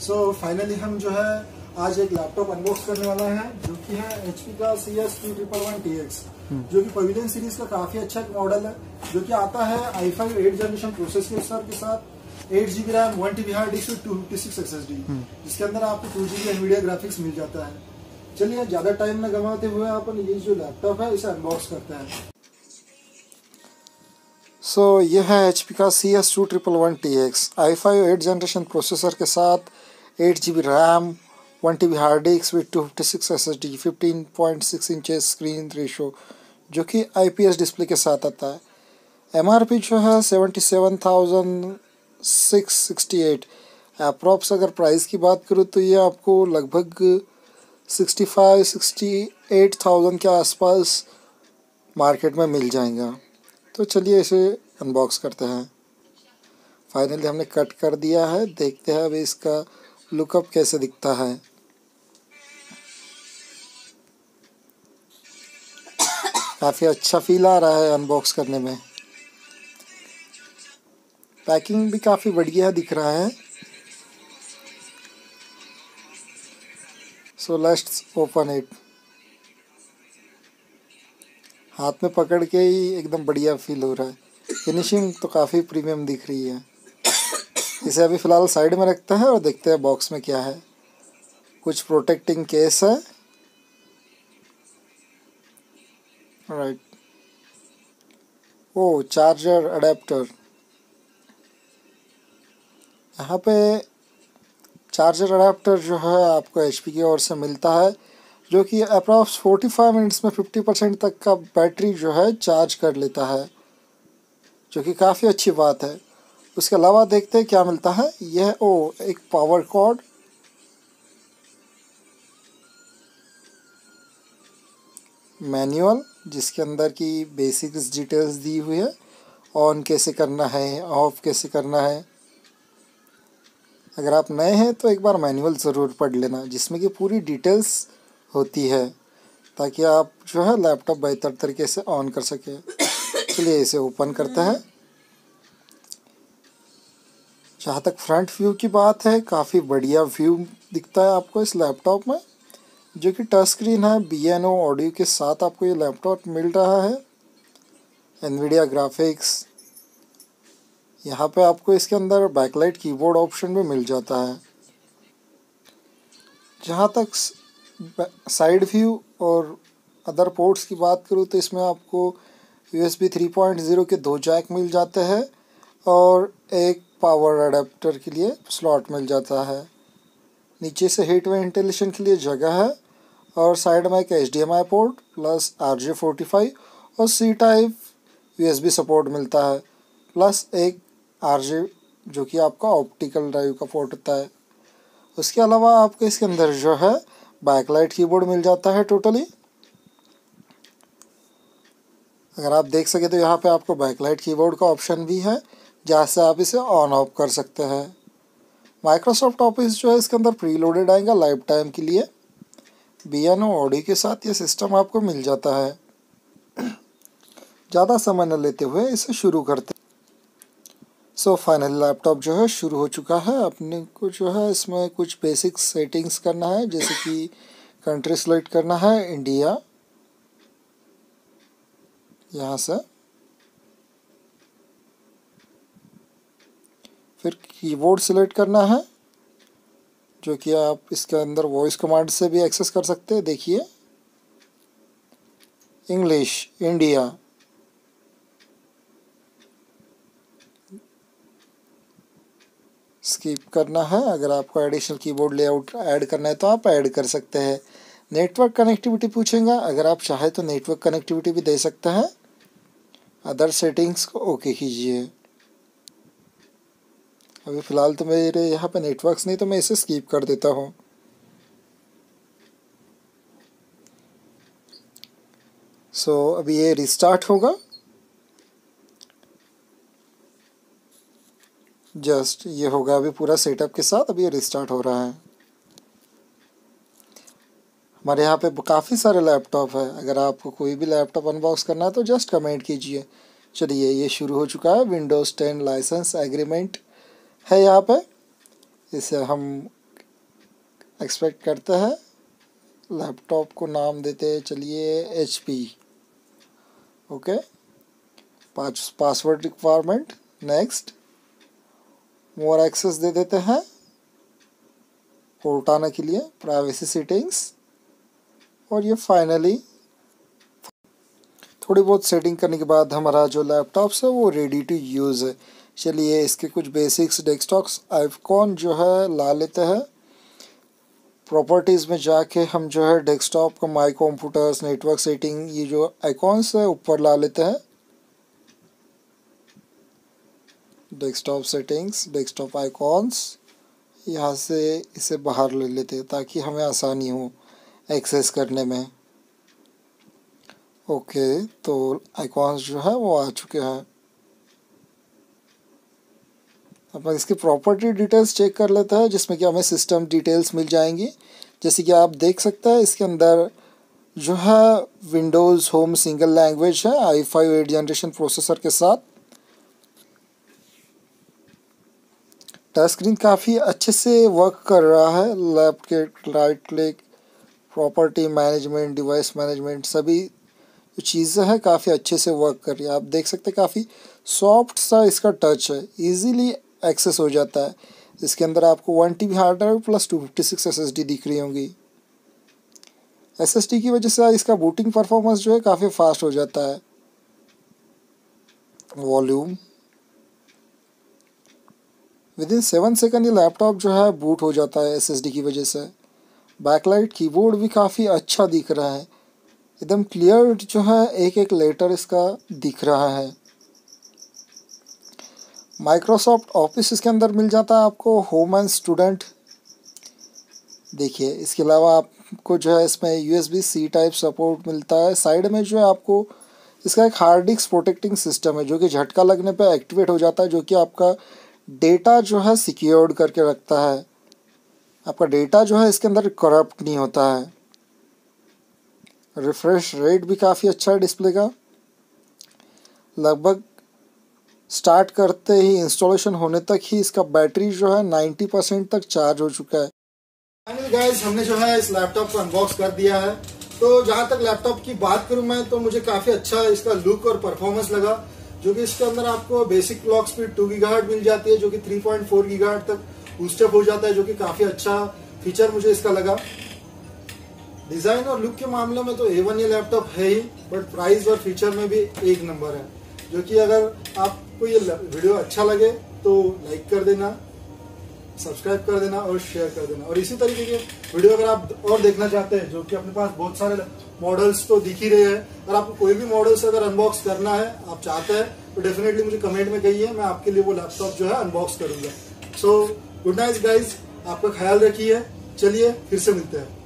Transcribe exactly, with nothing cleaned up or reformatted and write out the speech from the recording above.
सो so, finally हम जो है आज एक लैपटॉप अनबॉक्स करने वाला है जो कि है एचपी का C S two triple one T X, जो कि पवेलियन सीरीज का काफी अच्छा एक मॉडल है, जो कि आता है I five eight generation processor के साथ eight GB RAM, one TB hard disk, two fifty six S S D, जिसके अंदर आपको टू जीबी एनवीडिया ग्राफिक्स मिल जाता है। चलिए ज्यादा टाइम न गंवाते हुए अपन ये जो लैपटॉप है इसे अनबॉक्स करते हैं। सो so, यह है एचपी का C S two triple one T X I five eight generation processor के साथ eight G B RAM, one T B hard disk with two fifty six S S D, fifteen point six inches screen ratio, जो कि I P S display के साथ आता है। M R P जो है seventy seven thousand six sixty eight. Approx अगर price की बात करूँ तो ये आपको लगभग sixty five sixty eight thousand के आसपास मार्केट में मिल जाएगा। तो चलिए इसे अनबॉक्स करते हैं। फाइनली हमने कट कर दिया है, देखते हैं अभी इसका लुकअप कैसे दिखता है। काफ़ी अच्छा फील आ रहा है अनबॉक्स करने में। पैकिंग भी काफ़ी बढ़िया दिख रहा है। So let's open it. हाथ में पकड़ के ही एकदम बढ़िया फील हो रहा है। फिनिशिंग तो काफ़ी प्रीमियम दिख रही है। इसे अभी फ़िलहाल साइड में रखते हैं और देखते हैं बॉक्स में क्या है। कुछ प्रोटेक्टिंग केस है। राइट, ओ चार्जर अडेप्टर। यहाँ पे चार्जर अडेप्टर जो है आपको एचपी की ओर से मिलता है, जो कि अप्रॉक्स फोर्टी फाइव मिनट्स में फिफ्टी परसेंट तक का बैटरी जो है चार्ज कर लेता है, जो कि काफ़ी अच्छी बात है। उसके अलावा देखते हैं क्या मिलता है। यह ओ एक पावर कॉर्ड, मैनुअल जिसके अंदर की बेसिक्स डिटेल्स दी हुई है, ऑन कैसे करना है, ऑफ कैसे करना है। अगर आप नए हैं तो एक बार मैनुअल ज़रूर पढ़ लेना, जिसमें कि पूरी डिटेल्स होती है, ताकि आप जो है लैपटॉप बेहतर तरीके से ऑन कर सके। चलिए इसे ओपन करते हैं। जहाँ तक फ्रंट व्यू की बात है, काफ़ी बढ़िया व्यू दिखता है आपको इस लैपटॉप में, जो कि टच स्क्रीन है। बी एन ओ ऑडियो के साथ आपको ये लैपटॉप मिल रहा है। एनवीडिया ग्राफिक्स, यहाँ पे आपको इसके अंदर बैकलाइट कीबोर्ड ऑप्शन भी मिल जाता है। जहाँ तक साइड व्यू और अदर पोर्ट्स की बात करूँ तो इसमें आपको U S B three point zero के दो जैक मिल जाते हैं और एक पावर अडेप्टर के लिए स्लॉट मिल जाता है। नीचे से हीट वेंटिलेशन के लिए जगह है और साइड में एक H D M I port plus R J forty five और C type U S B support मिलता है, प्लस एक आर जे जो कि आपका ऑप्टिकल ड्राइव का पोर्ट होता है। उसके अलावा आपको इसके अंदर जो है बैकलाइट कीबोर्ड मिल जाता है टोटली। अगर आप देख सके तो यहाँ पे आपको बैकलाइट कीबोर्ड का ऑप्शन भी है, जहाँ से आप इसे ऑन ऑफ कर सकते हैं। माइक्रोसॉफ्ट ऑफिस जो है इसके अंदर प्री लोडेड आएगा लाइफ टाइम के लिए। बी एन ओ ऑडियो के साथ ये सिस्टम आपको मिल जाता है। ज़्यादा समय न लेते हुए इसे शुरू करते। सो फाइनल लैपटॉप जो है शुरू हो चुका है। अपने को जो है इसमें कुछ बेसिक सेटिंग्स करना है, जैसे कि कंट्री सेलेक्ट करना है इंडिया, यहाँ से फिर कीबोर्ड सेलेक्ट करना है, जो कि आप इसके अंदर वॉइस कमांड से भी एक्सेस कर सकते हैं। देखिए इंग्लिश इंडिया, स्किप करना है। अगर आपको एडिशनल कीबोर्ड लेआउट ऐड करना है तो आप ऐड कर सकते हैं। नेटवर्क कनेक्टिविटी पूछेगा, अगर आप चाहे तो नेटवर्क कनेक्टिविटी भी दे सकते हैं। अदर सेटिंग्स को ओके कीजिए। अभी फ़िलहाल तो मेरे यहाँ पे नेटवर्क्स नहीं, तो मैं इसे स्किप कर देता हूँ। सो so, अभी ये रिस्टार्ट होगा। जस्ट ये होगा अभी पूरा सेटअप के साथ। अभी ये रिस्टार्ट हो रहा है। हमारे यहाँ पे काफ़ी सारे लैपटॉप है। अगर आपको कोई भी लैपटॉप अनबॉक्स करना है तो जस्ट कमेंट कीजिए। चलिए ये शुरू हो चुका है। विंडोज़ टेन लाइसेंस एग्रीमेंट है यहाँ पे। इसे हम एक्सपेक्ट करते हैं। लैपटॉप को नाम देते हैं चलिए एच पी। ओके, पाँच password requirement, next, more access दे देते हैं उठाने के लिए, प्राइवेसी सेटिंग्स, और ये फाइनली थोड़ी बहुत सेटिंग करने के बाद हमारा जो लैपटॉप है वो रेडी टू यूज़ है। चलिए इसके कुछ बेसिक्स डेस्कटॉप आइकॉन जो है ला लेते हैं। प्रॉपर्टीज़ में जाके हम जो है डेस्कटॉप का माई कंप्यूटर्स, नेटवर्क सेटिंग, ये जो आइकॉन्स है ऊपर ला लेते हैं। डेस्कटॉप सेटिंग्स, डेस्कटॉप आइकॉन्स, यहाँ से इसे बाहर ले लेते हैं ताकि हमें आसानी हो एक्सेस करने में। ओके, तो आइकॉन्स जो है वो आ चुके हैं। अब इसकी प्रॉपर्टी डिटेल्स चेक कर लेते हैं जिसमें कि हमें सिस्टम डिटेल्स मिल जाएंगी। जैसे कि आप देख सकते हैं इसके अंदर जो है विंडोज़ होम सिंगल लैंग्वेज है I five eight generation processor के साथ। टच स्क्रीन काफ़ी अच्छे से वर्क कर रहा है। Left click, right click, property management, device management, सभी जो चीज़ें हैं काफ़ी अच्छे से वर्क कर रही है। आप देख सकते हैं काफ़ी सॉफ्ट सा इसका टच है, इजीली एक्सेस हो जाता है। इसके अंदर आपको one T B hard drive plus two fifty six S S D दिख रही होंगी। एस एस डी की वजह से इसका बूटिंग परफॉर्मेंस जो है काफ़ी फास्ट हो जाता है। Volume, within seven second ये लैपटॉप जो है बूट हो जाता है एस एस डी की वजह से। बैकलाइट कीबोर्ड भी काफ़ी अच्छा दिख रहा है, एकदम क्लियर जो है एक एक लेटर इसका दिख रहा है। माइक्रोसॉफ्ट ऑफिस इसके अंदर मिल जाता है आपको, होम एंड स्टूडेंट। देखिए इसके अलावा आपको जो है इसमें U S B C type support मिलता है। साइड में जो है आपको इसका एक हार्ड डिस्क प्रोटेक्टिंग सिस्टम है जो कि झटका लगने पे एक्टिवेट हो जाता है, जो कि आपका डेटा जो है सिक्योर्ड करके रखता है। आपका डेटा जो है इसके अंदर करप्ट नहीं होता है। रिफ्रेश रेट भी काफ़ी अच्छा है डिस्प्ले का। लगभग स्टार्ट करते ही इंस्टॉलेशन होने तक ही इसका बैटरी जो है नाइन्टी परसेंट तक चार्ज हो चुका है। फाइनली गाइस हमने जो है इस लैपटॉप को अनबॉक्स कर दिया है। तो जहाँ तक लैपटॉप की बात करूँ मैं, तो मुझे काफ़ी अच्छा इसका लुक और परफॉर्मेंस लगा। जो कि इसके अंदर आपको basic clock speed two gigahertz मिल जाती है, जो कि थ्री पॉइंट फोर गीगाहर्ट्ज तक बूस्टअप हो जाता है, जो कि काफ़ी अच्छा फीचर मुझे इसका लगा। डिज़ाइन और लुक के मामले में तो ए वन ये लैपटॉप है ही, बट प्राइस और फीचर में भी एक नंबर है। जो कि अगर आपको ये वीडियो अच्छा लगे तो लाइक कर देना, सब्सक्राइब कर देना और शेयर कर देना। और इसी तरीके के वीडियो अगर आप और देखना चाहते हैं, जो कि अपने पास बहुत सारे मॉडल्स तो दिख ही रहे हैं, अगर आपको कोई भी मॉडल से अगर अनबॉक्स करना है, आप चाहते हैं, तो डेफिनेटली मुझे कमेंट में कहिए, मैं आपके लिए वो लैपटॉप जो है अनबॉक्स करूंगा। सो गुड नाइट गाइज, आपका ख्याल रखिए। चलिए फिर से मिलते हैं।